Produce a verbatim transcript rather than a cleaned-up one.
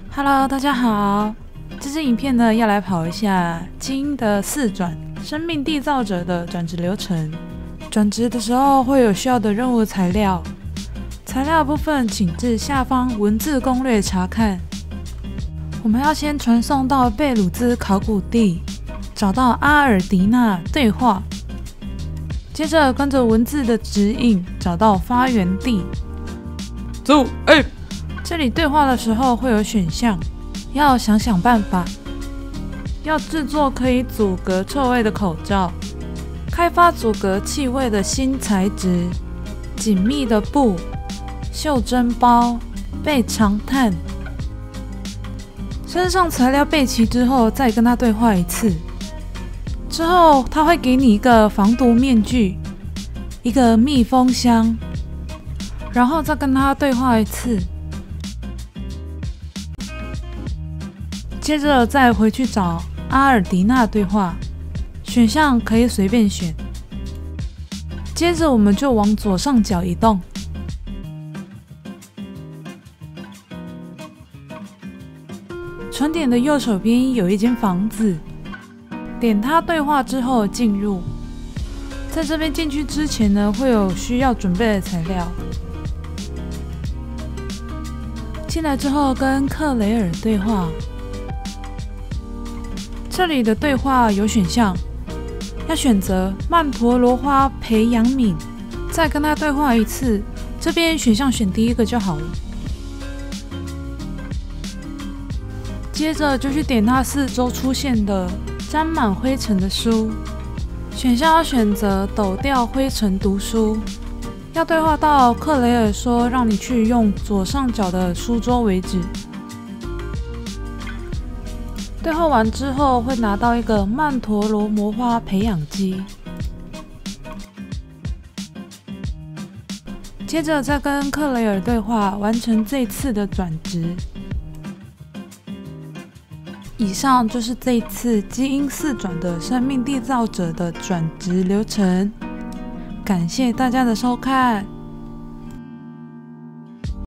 Hello， 大家好。这支影片呢，要来跑一下基因的四转生命缔造者的转职流程。转职的时候会有需要的任务材料，材料的部分请至下方文字攻略查看。我们要先传送到贝鲁兹考古地，找到阿尔迪娜对话，接着跟着文字的指引找到发源地。走，哎！这里对话的时候会有选项，要想想办法。要制作可以阻隔臭味的口罩，开发阻隔气味的新材质，紧密的布、袖珍包、备长炭。身上材料备齐之后，再跟他对话一次。之后他会给你一个防毒面具，一个密封箱，然后再跟他对话一次。接着再回去找阿尔迪娜对话，选项可以随便选。接着我们就往左上角移动，船点的右手边有一间房子，点它对话之后进入。在这边进去之前呢，会有需要准备的材料。进来之后跟克雷尔对话。这里的对话有选项，要选择曼陀罗花培养皿，再跟他对话一次。这边选项选第一个就好了。接着就去点他四周出现的沾满灰尘的书，选项要选择抖掉灰尘读书。要对话到克雷尔说让你去用左上角的书桌为止。对话完之后会拿到一个曼陀罗魔花培养基，接着再跟克雷尔对话，完成这次的转职。以上就是这一次基因四转的生命缔造者的转职流程，感谢大家的收看。